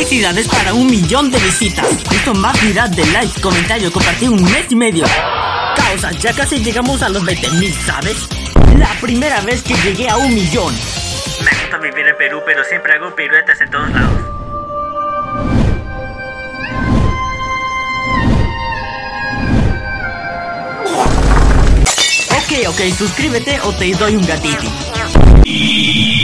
Felicidades para 1 millón de visitas. Esto más viral de likes, comentarios, compartido 1 mes y medio. Causa, ya casi llegamos a los 20.000, ¿sabes? La primera vez que llegué a 1 millón. Me gusta vivir en Perú, pero siempre hago piruetas en todos lados. Ok, suscríbete o te doy un gatito.